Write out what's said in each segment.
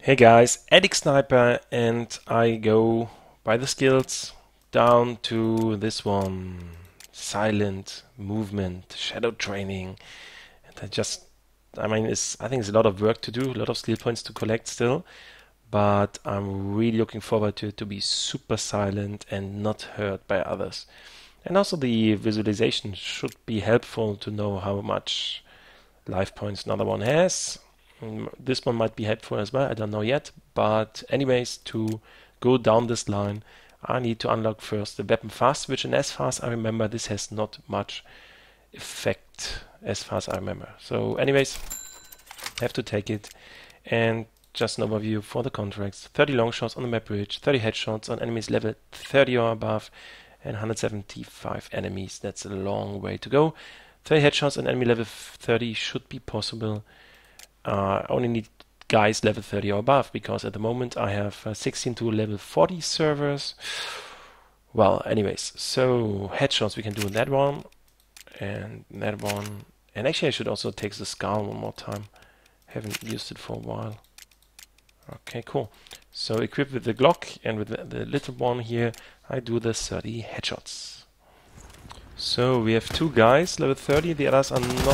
Hey guys, ADXsniper, and I go by the skills down to this one, silent movement, shadow training, and I think it's a lot of work to do, a lot of skill points to collect still, but I'm really looking forward to it to be super silent and not hurt by others. And also the visualization should be helpful to know how much life points another one has. This one might be helpful as well, I don't know yet. But anyways, to go down this line, I need to unlock first the weapon fast switch, and as far as I remember, this has not much effect as far as I remember. So anyways, have to take it. And just an overview for the contracts. 30 long shots on the map bridge, 30 headshots on enemies level 30 or above, and 175 enemies. That's a long way to go. 30 headshots on enemy level 30 should be possible. I only need guys level 30 or above, because at the moment I have 16 to level 40 servers. Well, anyways, so headshots we can do that one and that one. And actually I should also take the Scar one more time. Haven't used it for a while. Okay, cool. So equipped with the Glock and with the little one here, I do the 30 headshots. So we have two guys level 30, the others are not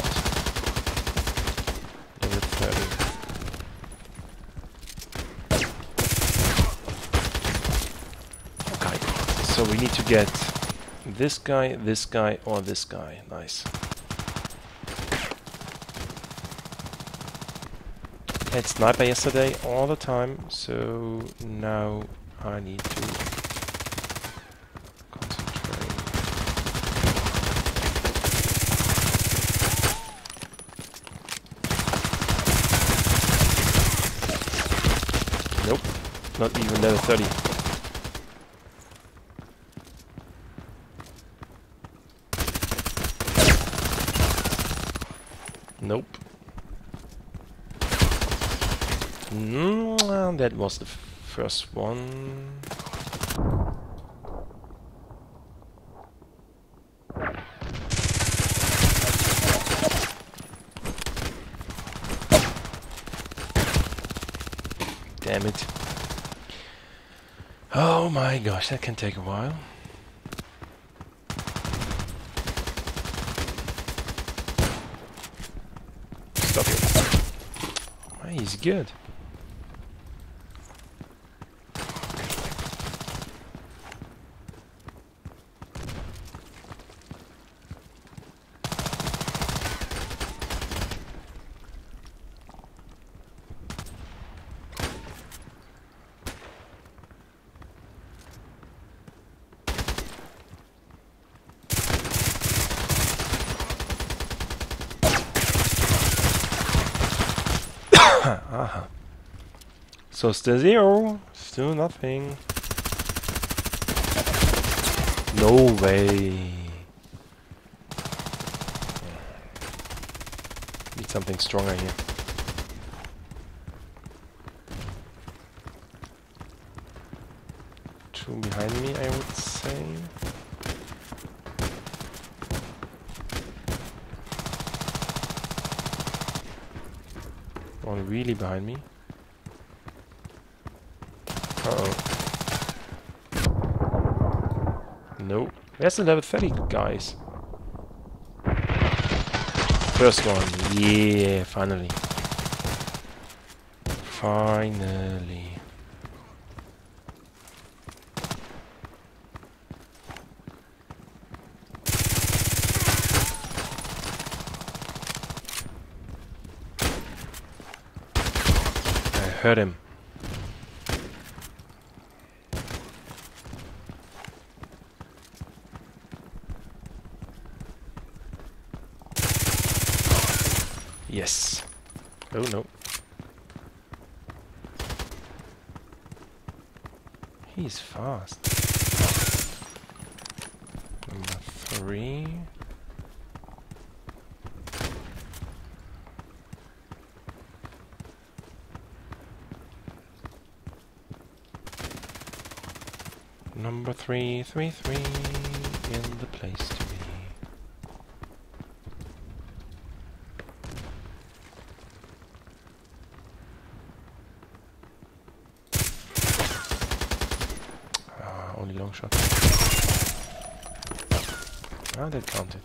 level 30. Okay, so we need to get this guy, or this guy. Nice. I had sniper yesterday all the time, so now I need to concentrate. Nope, not even level 30. Nope. That was the first one. Damn it. Oh my gosh, that can take a while. Stop it. Oh, he's good. Aha. So still zero, still nothing. No way. Need something stronger here. Two behind me, I would say. One really behind me. Uh-oh. Nope. Where's the level 30 guys? First one. Yeah, finally. Finally. I heard him. Yes. Oh no. He's fast. Number 3. Number 333 in the place to be. only long shot. Ah, that counted.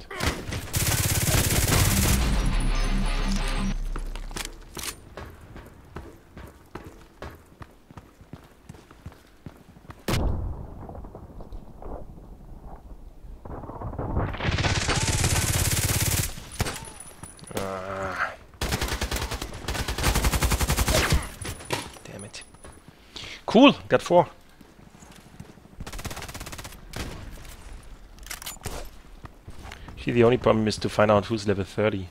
Damn it. Cool, got 4. See, the only problem is to find out who's level 30.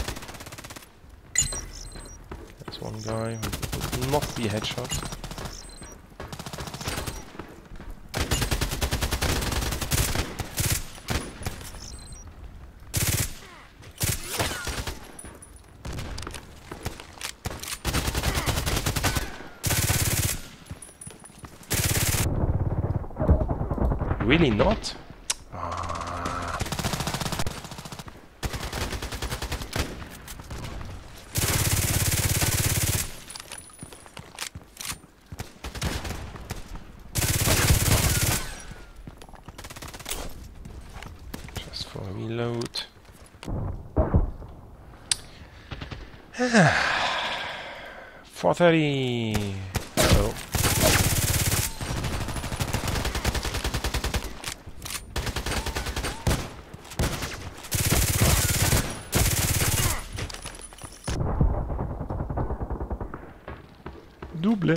There's one guy who would not be a headshot. Really not? Ah. Just for a reload. 4:30. Oh. Double.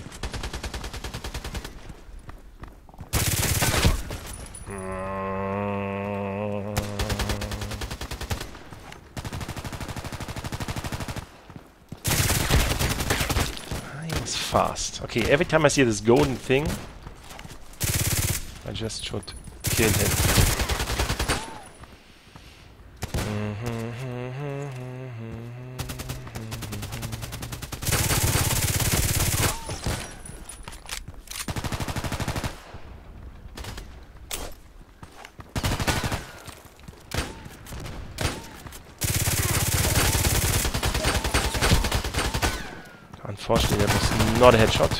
He was fast. Okay, every time I see this golden thing, I just should kill him. Unfortunately, that was not a headshot.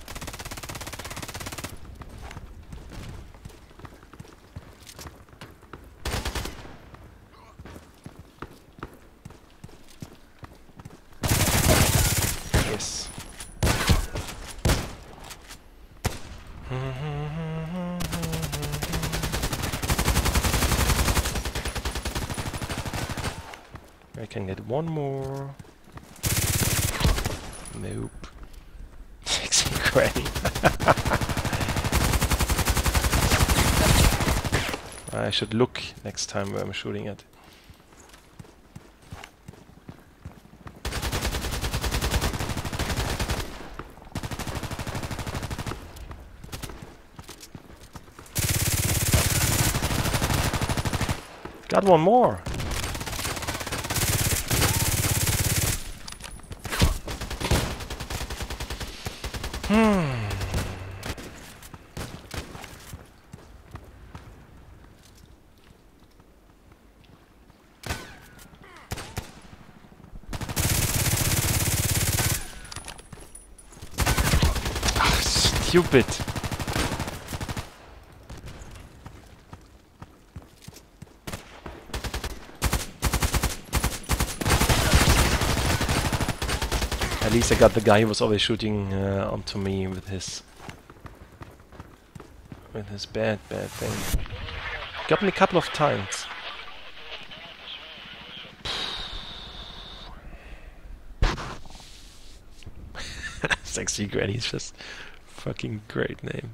Yes. I can get one more. Nope. 60 granny. I should look next time where I'm shooting at. Got one more. Stupid. At least I got the guy who was always shooting onto me with his bad thing. Got me a couple of times. Sexy Granny is just fucking great name.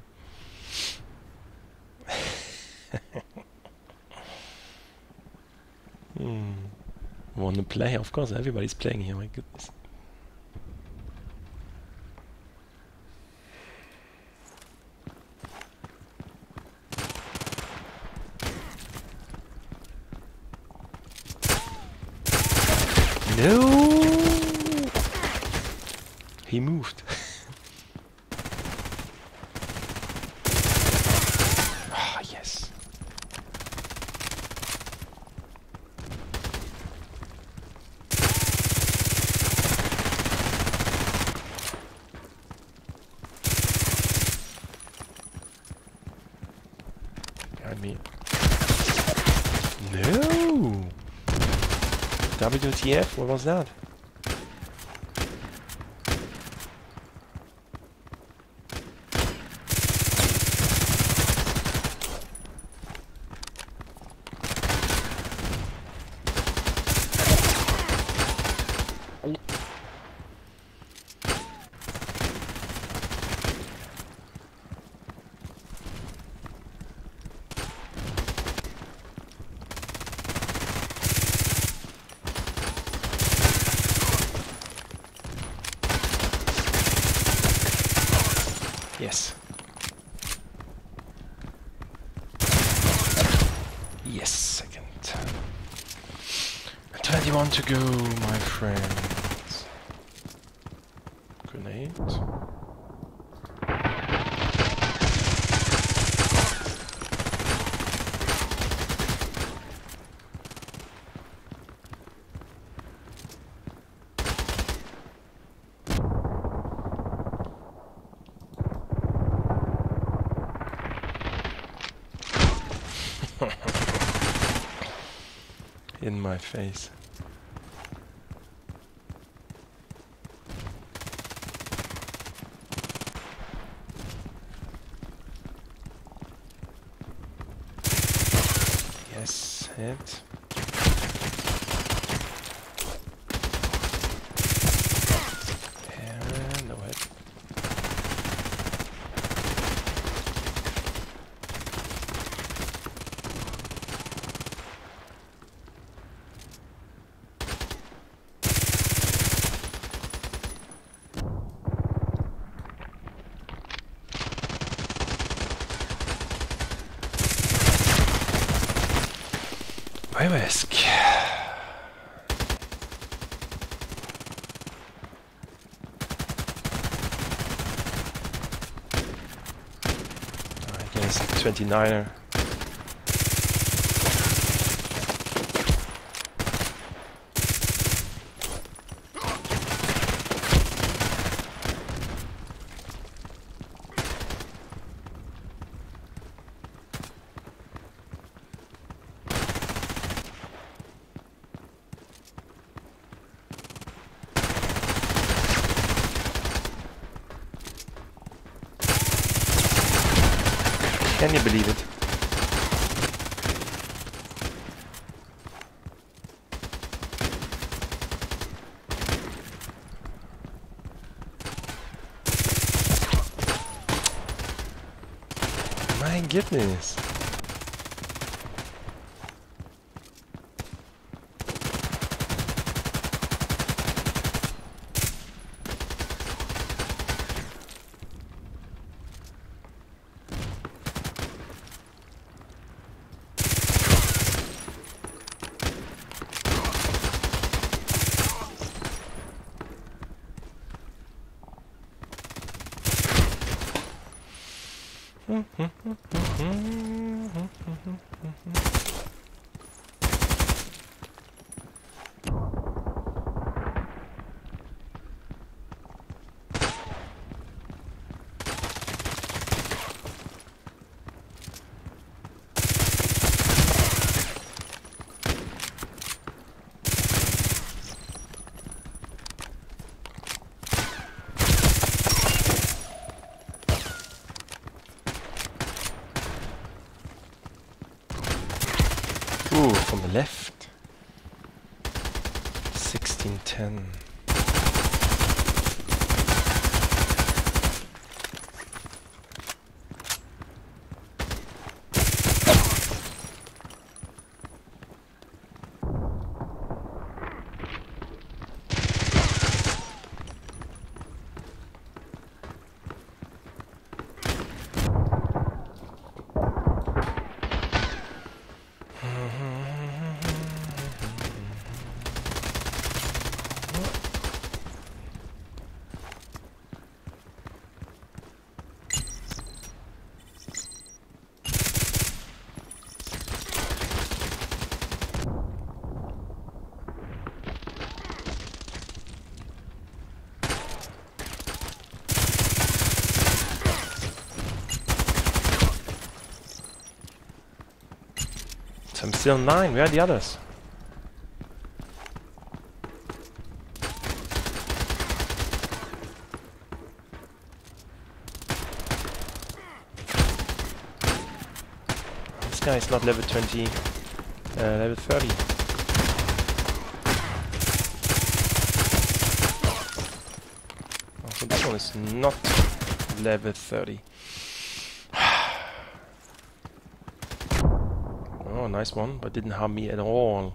Wanna play? Of course, everybody's playing here, my goodness. No! He moved. Ah, yes. me. No! WTF? What was that? Yes. Yes, second. 21 to go, my friends. Grenade. In my face. Yes, hit. And no hit. My risk. I guess 29er. Can you believe it? My goodness. Ooh, from the left. 1610. I'm still 9. Where are the others? This guy is not level 20, level 30. So this one is not level 30. Oh, nice one, but didn't harm me at all.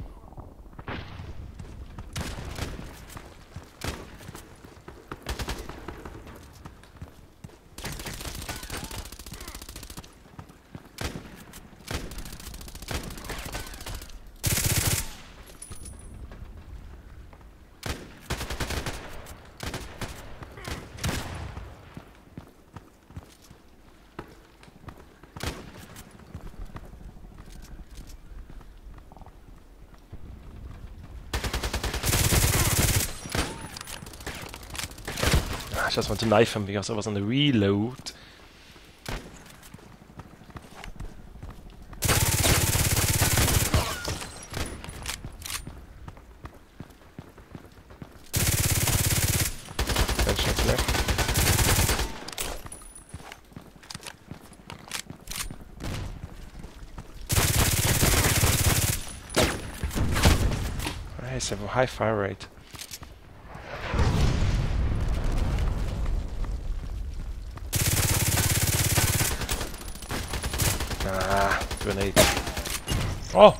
I just want to knife him because I was on the reload. Ten shots left. Nice, have a high fire rate. Ah, grenade. Oh!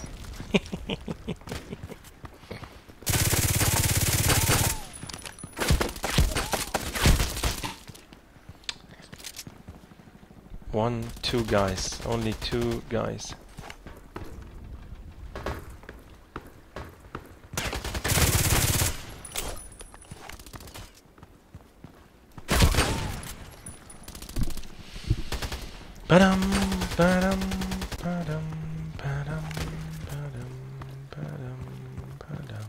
Two guys. Only 2 guys. Badum, badum, badum, badum, badum, badum, badum.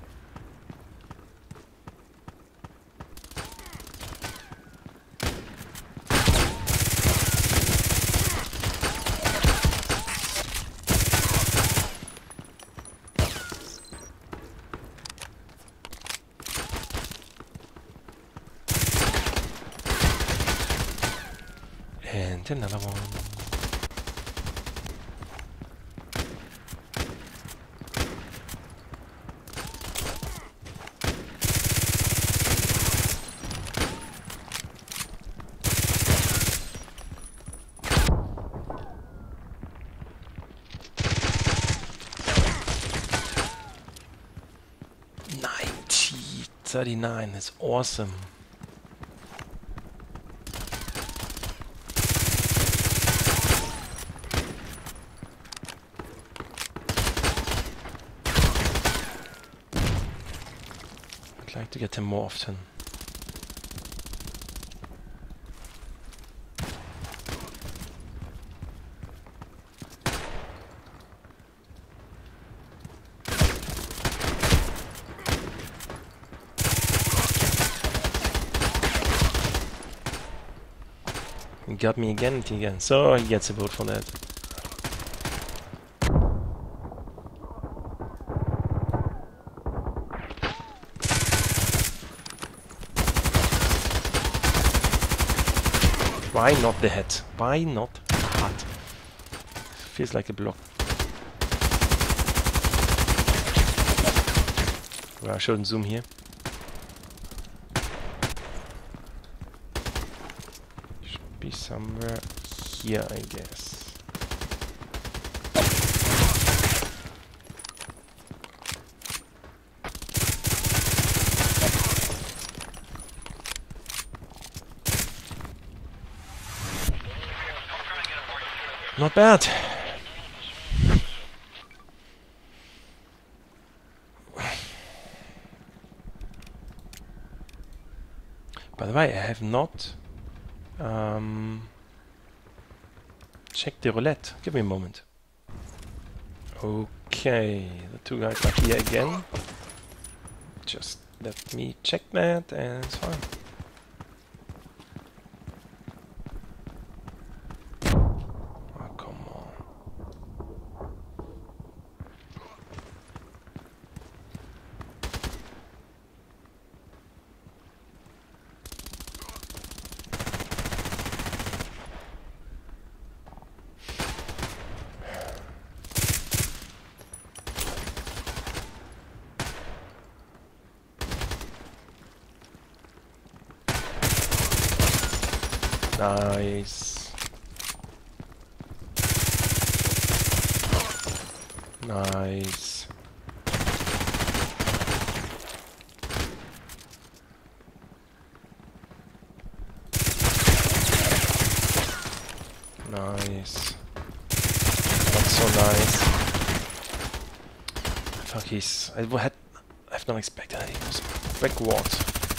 And another one. $90.39 is awesome. I'd like to get him more often. He got me again, so he gets a vote for that. Why not the head? Why not the heart? Feels like a block. Well, I shouldn't zoom here. Should be somewhere here, I guess. Not bad. By the way, I have not checked the roulette. Give me a moment. Okay, the 2 guys are here again. Just let me check that and it's fine. Nice. Nice. Nice. Not so nice. Fuck, I've not expected that he was backwards.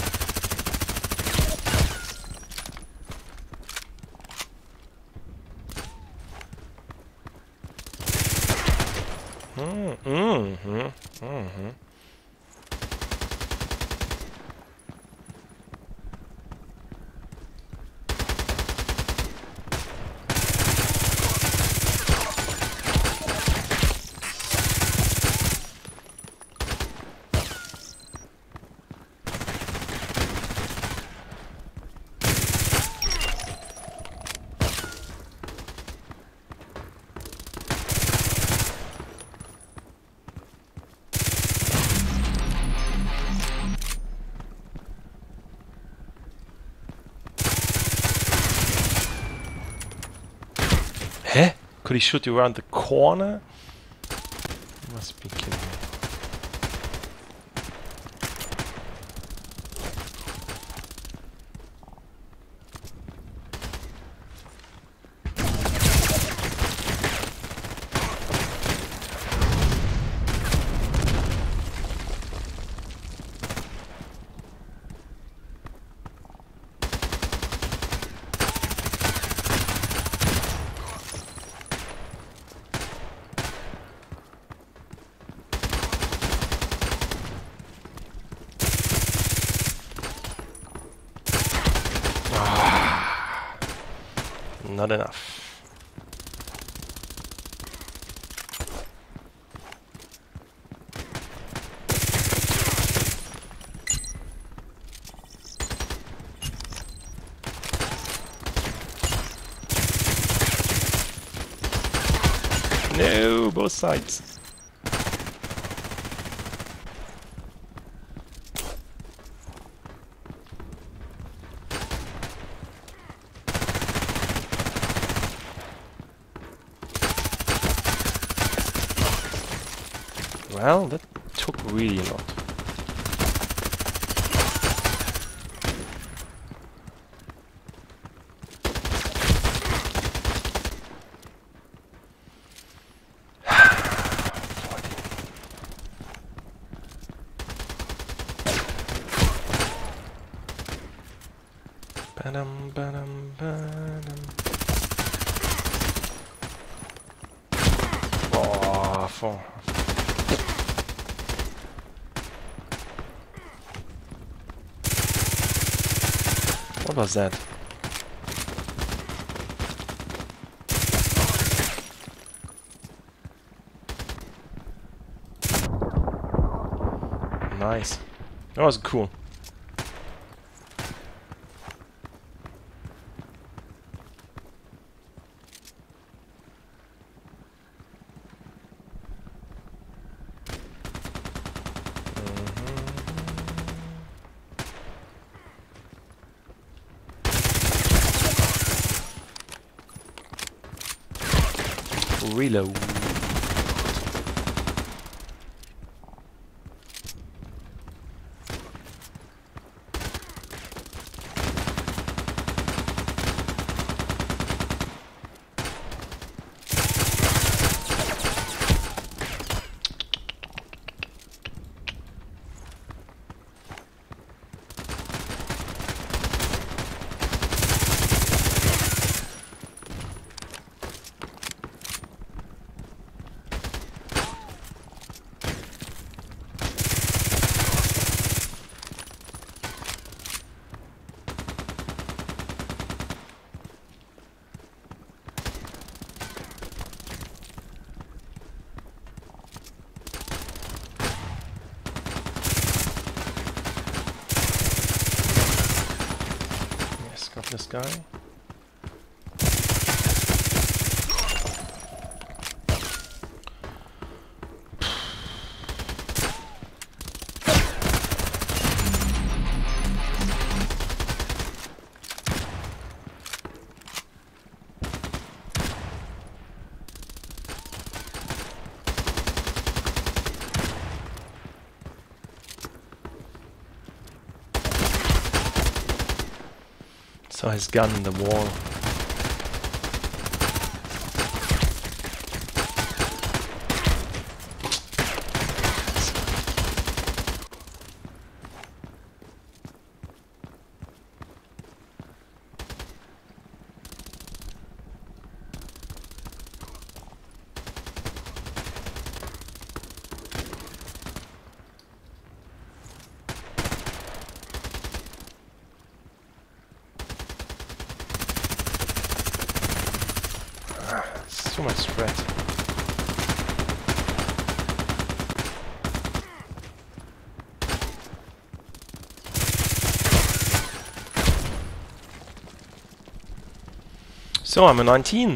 Hä? Could he shoot you around the corner? You must be kidding me. Not enough. No, both sides. Well, that took really a lot. Ba-dum, ba-dum, ba-dum. Oh, what was that? Nice. That was cool. Reload. Got this guy. Saw his gun in the wall. So much spread. So I'm a 19.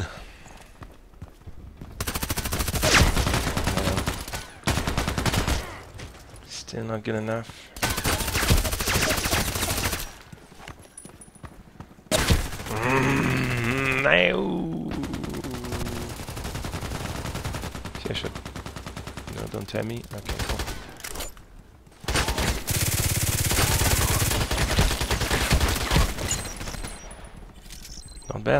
Still not good enough. No. Sehr schön. No, don't tell me. Okay, cool. Not bad.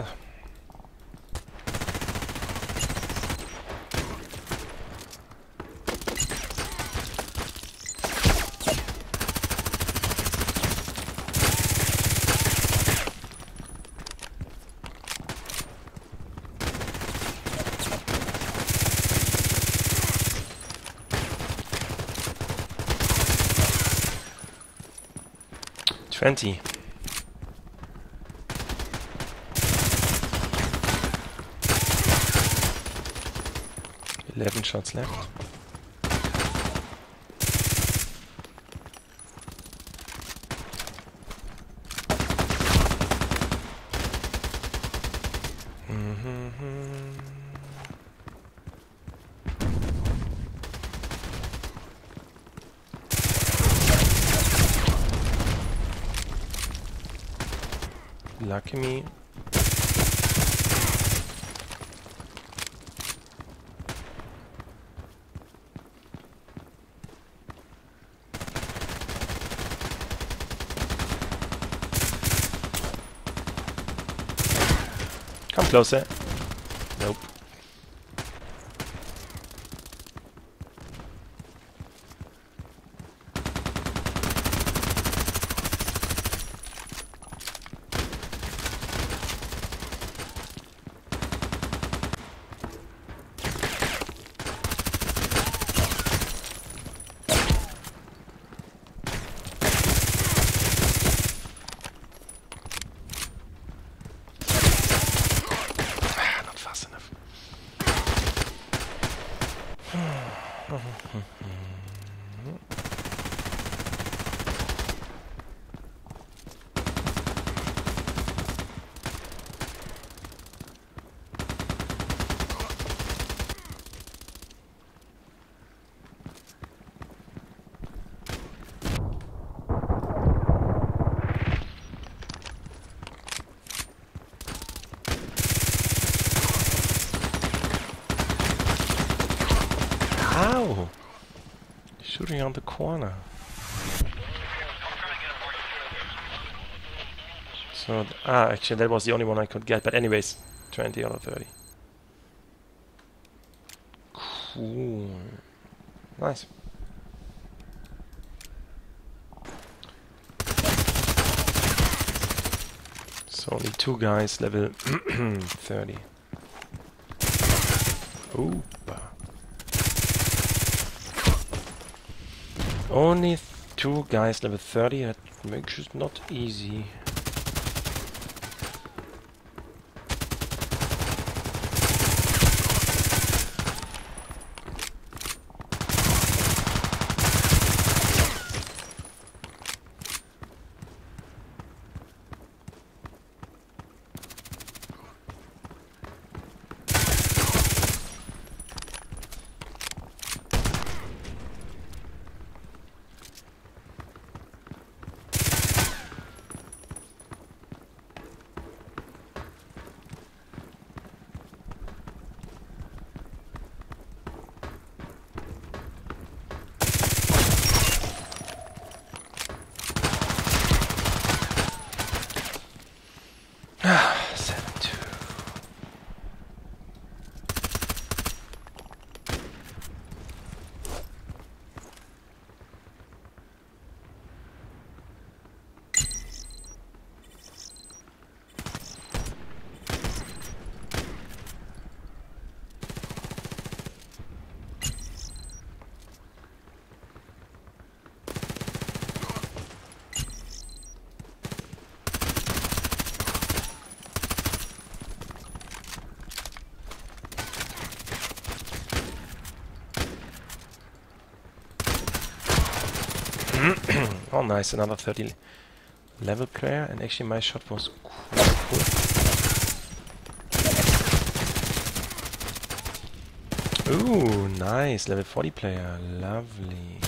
$20. 11 shots left. Lucky me. Come closer. Nope. Ow! Shooting on the corner. So, actually that was the only one I could get, but anyways, 20 out of 30. Cool. Nice. So only 2 guys level 30. Ooh. Only 2 guys level 30, that makes it not easy. Oh, nice, another 30 level player, and actually my shot was cool. Ooh, nice, level 40 player, lovely.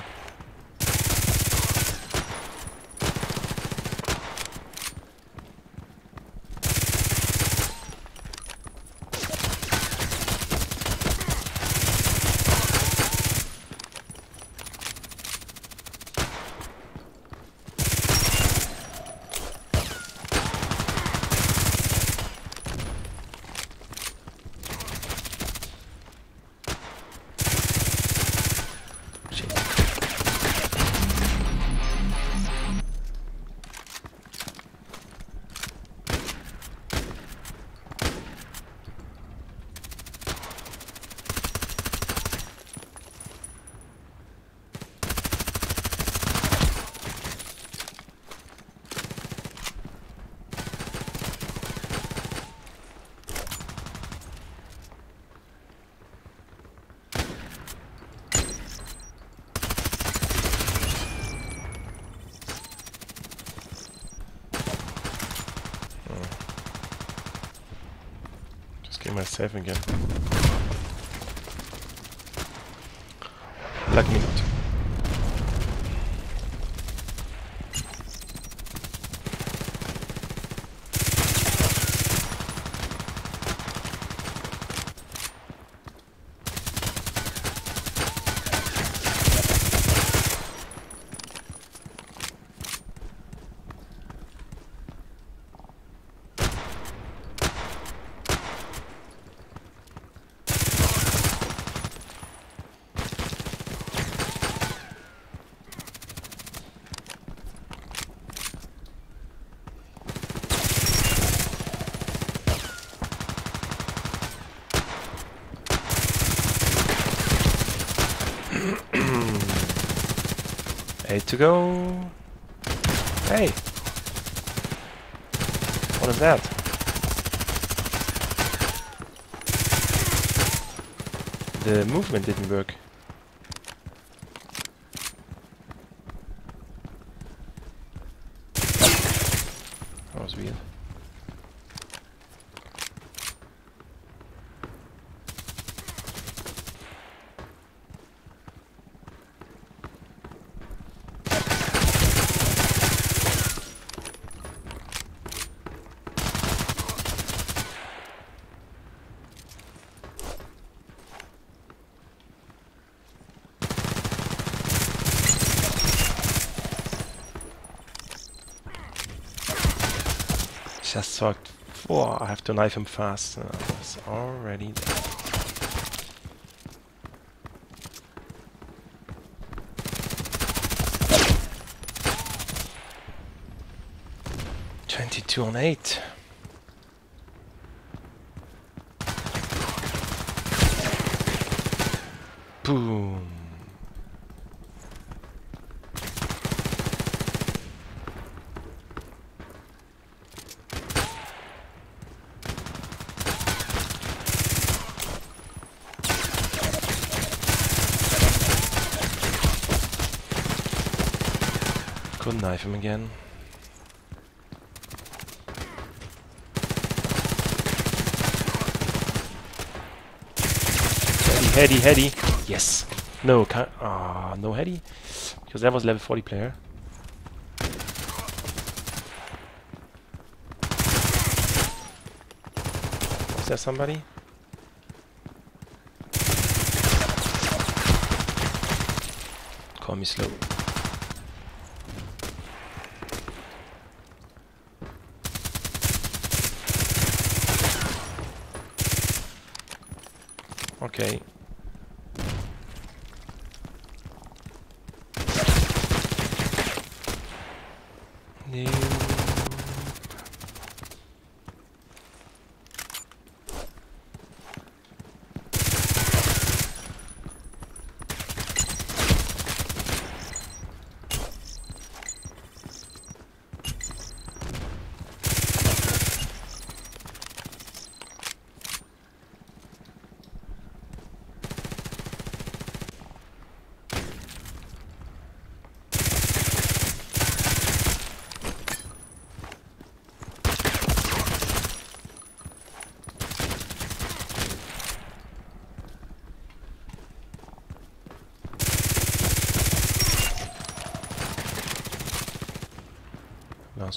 Get myself again. Lucky me not. Eight to go. Hey! What is that? The movement didn't work. That was weird. Just thought, oh, I have to knife him fast. I was already dead. (22 on 8). Boom. Couldn't knife him again. Heady. Yes. No, no heady. Because that was level 40 player. Is there somebody? Call me slow. Okay. No.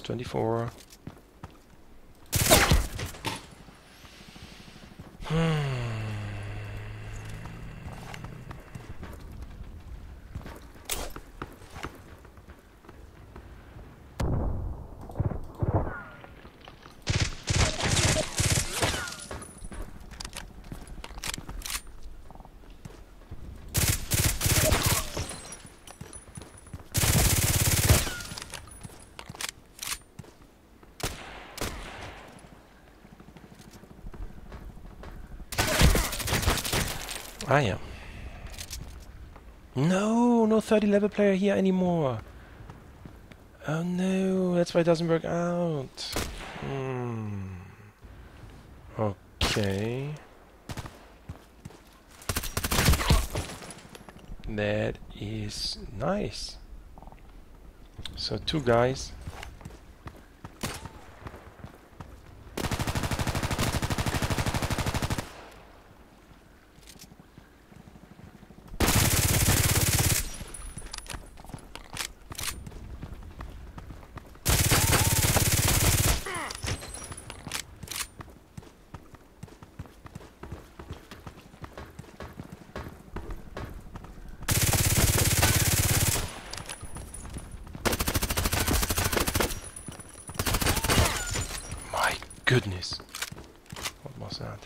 24. Ah, yeah. No, no 30 level player here anymore. Oh no, that's why it doesn't work out. Okay. That is nice. So 2 guys. Goodness. What was that?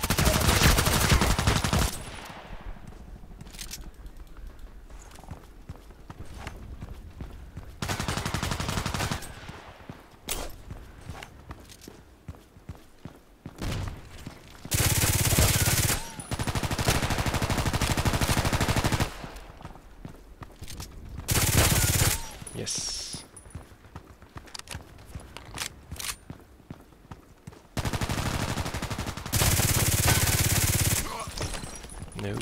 Yes. No.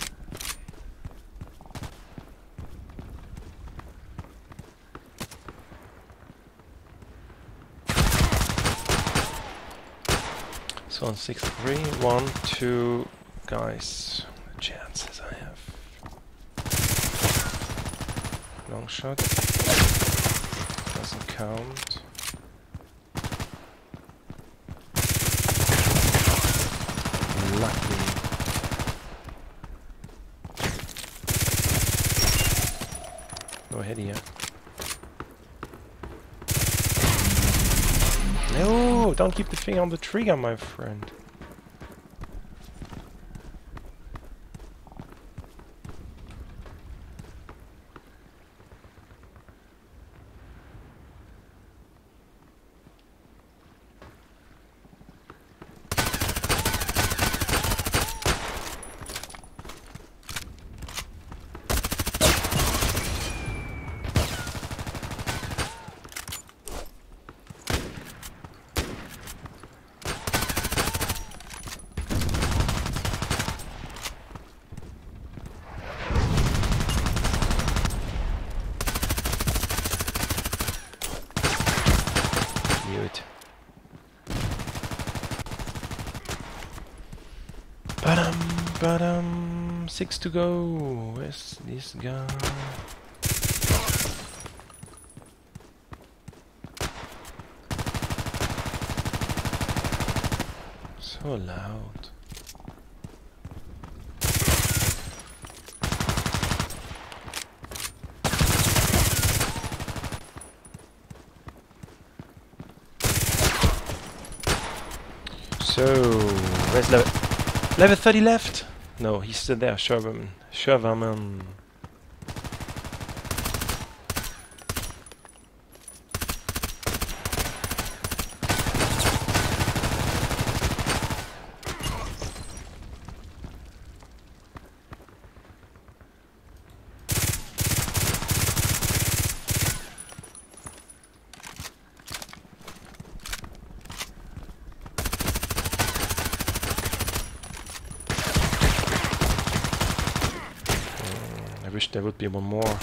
So on 6-3, 1, 2 guys. The chances I have. Long shot. Doesn't count. Lucky. No head here. No, don't keep the finger on the trigger, my friend. Badum, 6 to go. Where's this guy? So loud. So, where's level 30 left? No, he's still there, Shellwelmir. I wish there would be one more.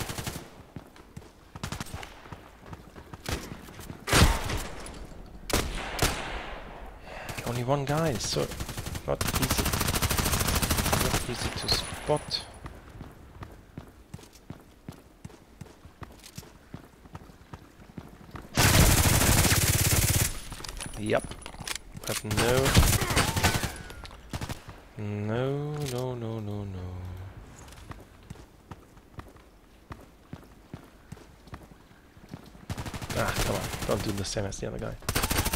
Only one guy, so not easy to spot. Yep. But no. No, no, no, no, no. Ah, come on. Don't do the same as the other guy.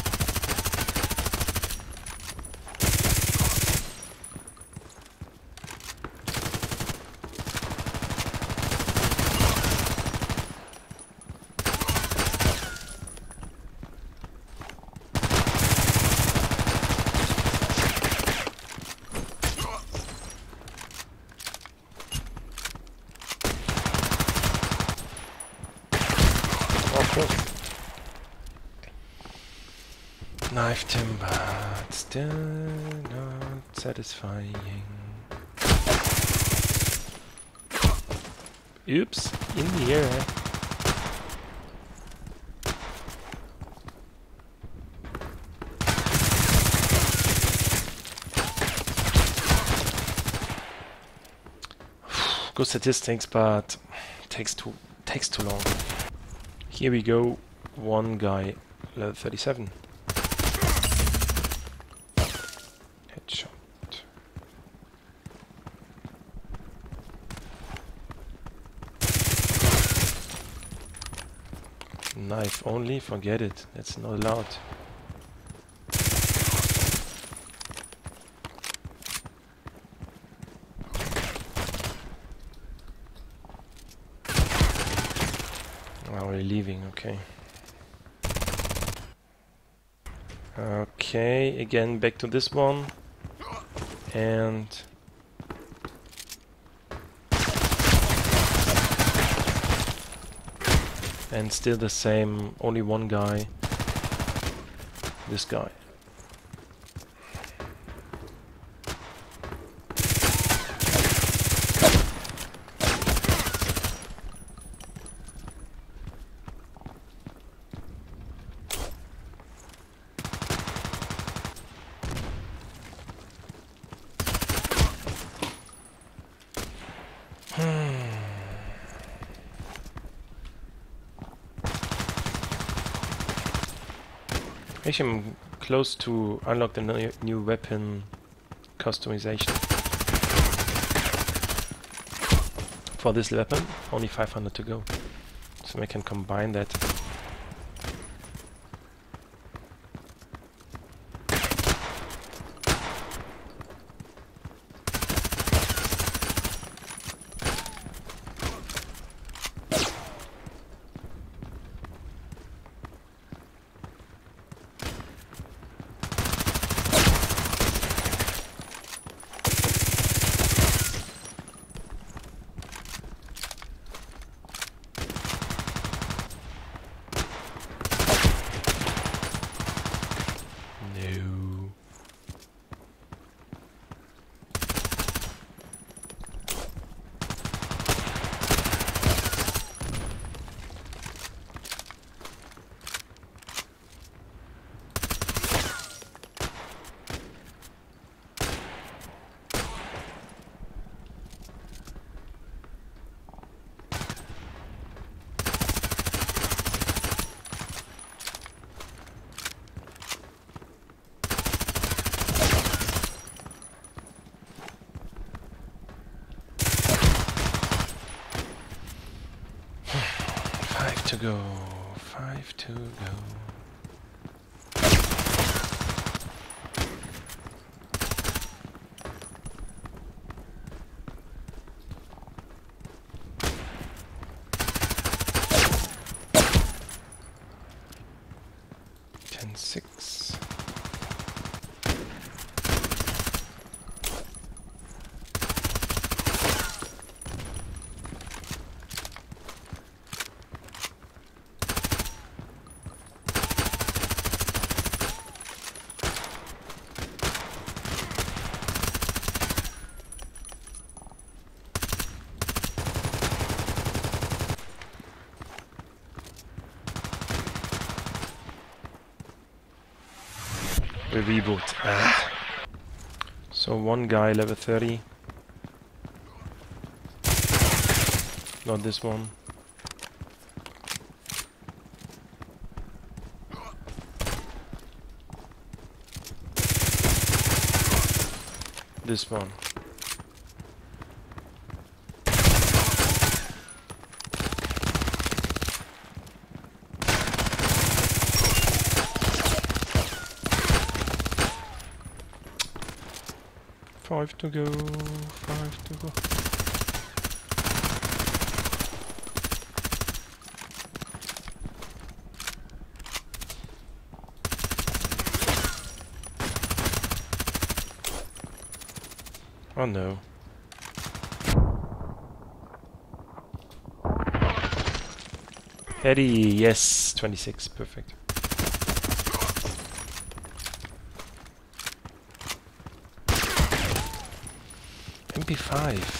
Knifed him, but still not satisfying. Oops, in the air. Good statistics, but takes too long. Here we go. One guy, level 37. Headshot. Knife only? Forget it. That's not allowed. Oh, we're leaving, okay. Okay, again back to this one. And still the same, only one guy. This guy. Actually, I'm close to unlock the new weapon customization. For this weapon, only 500 to go. So I can combine that. To go, 5 to go. Ten, 6. We reboot. So one guy level 30. Not this one. this one. Five to go. Oh no. Heady, yes, 26, perfect. MP5.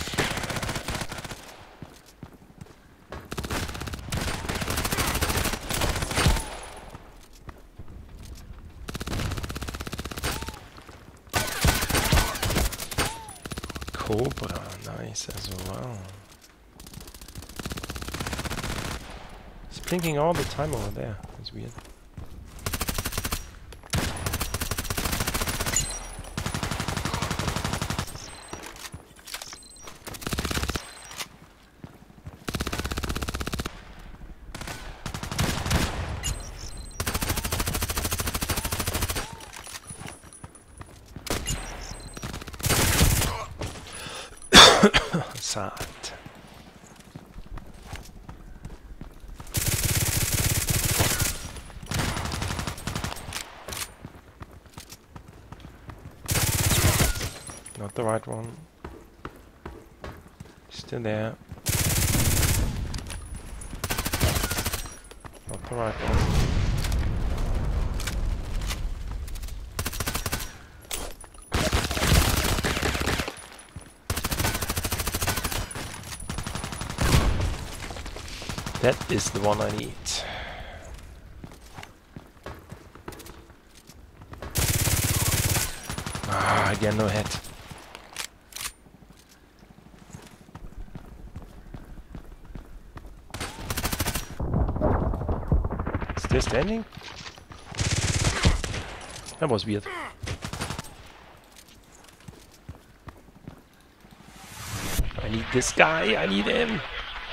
Cobra, nice as well. It's blinking all the time over there. That's weird. Sad. Not the right one. Still there. Not the right one. That is the one I need. Ah, again no hit. Still standing? That was weird. I need this guy, I need him!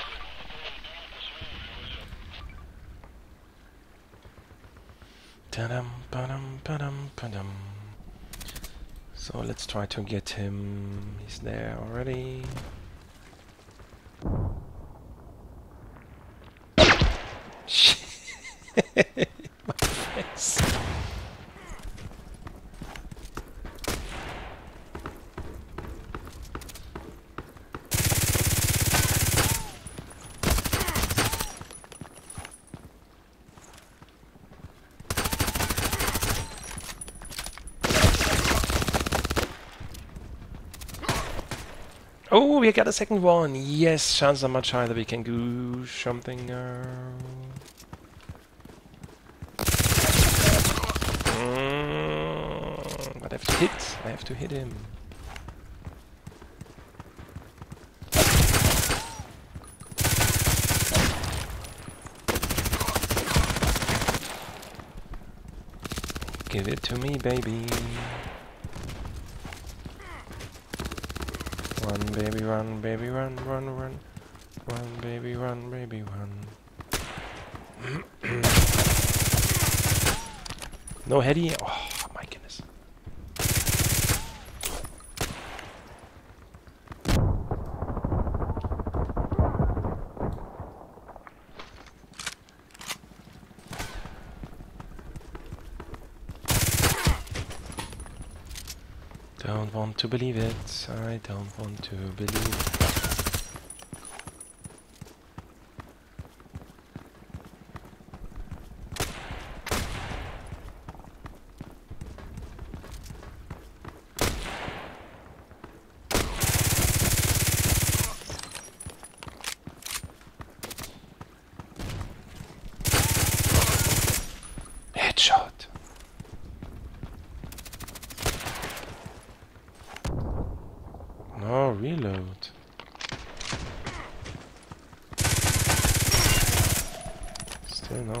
So let's try to get him. He's there already. Shit. My face. Oh, we got a second one. Yes, chances are much higher that we can do something. But I have to hit. I have to hit him. Give it to me, baby. Run, baby, run, baby, run, run, run. Run, baby, run, baby, run. No heady. Oh, my goodness. Don't want to believe it. I don't want to believe it. Headshot. No, reload. Still not.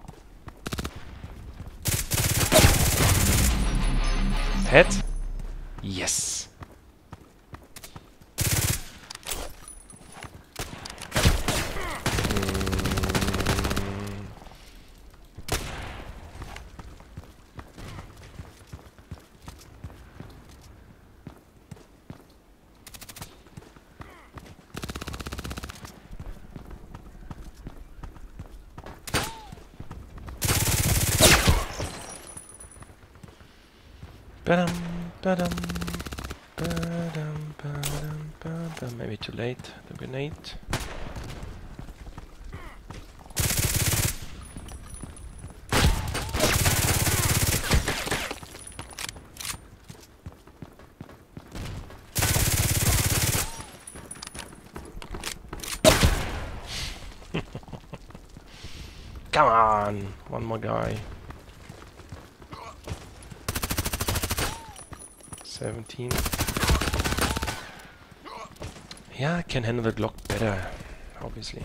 Head? Yes! Badum, badum, badum, badum, badum. Maybe too late, the grenade. Come on! One more guy. 17. Yeah, I can handle the Glock better, obviously.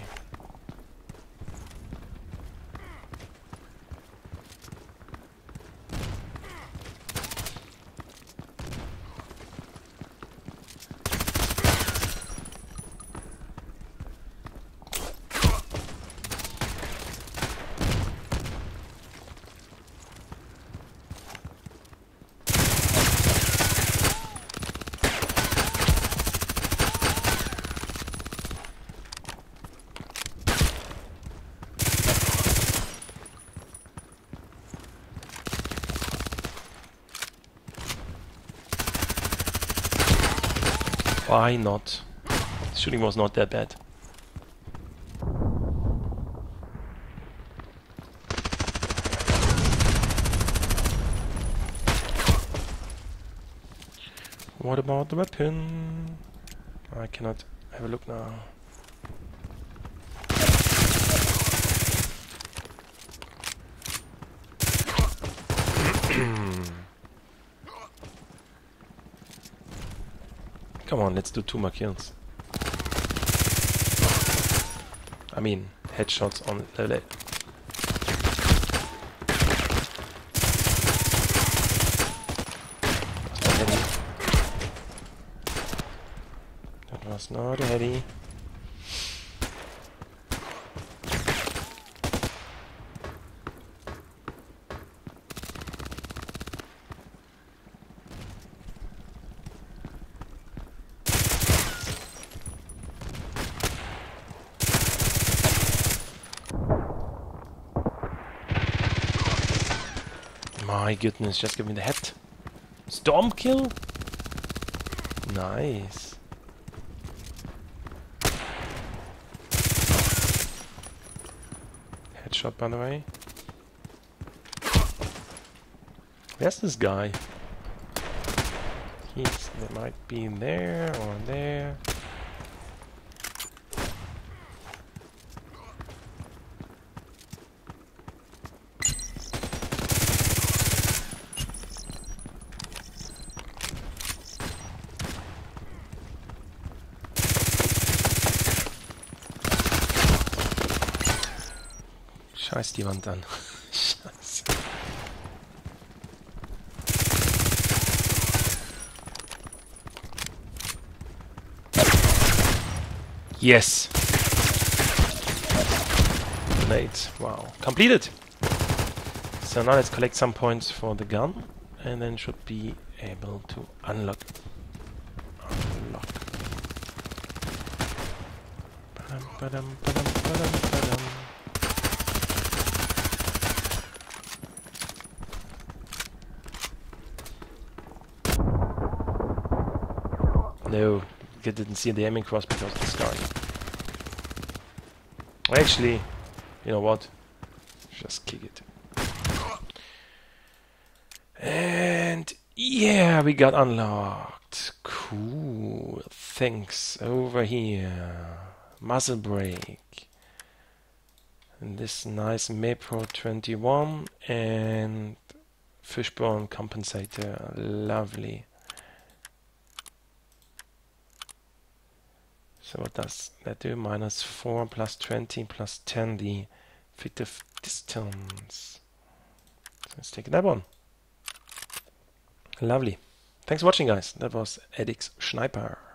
Why not? The shooting was not that bad. What about the weapon? I cannot have a look now. Come on, let's do 2 more kills. I mean, headshots on the left. That was not a heady. My goodness, just give me the head. Storm kill? Nice. Headshot, by the way. Where's this guy? He might be there or there. Scheiß die Wand an. Scheiße. Yes! Grenade. Wow. Completed! So now let's collect some points for the gun and then should be able to unlock. Badum, badum, badum, badum, badum. No, I didn't see the aiming cross because of the sky. Actually, you know what? Just kick it. And yeah, we got unlocked. Cool. Thanks. Over here. Muzzle brake. And this nice Maypro 21 and fishbone compensator. Lovely. So what does that do? -4 plus 20 plus 10, the effective distance. So let's take that one. Lovely. Thanks for watching, guys. That was ADXsniper.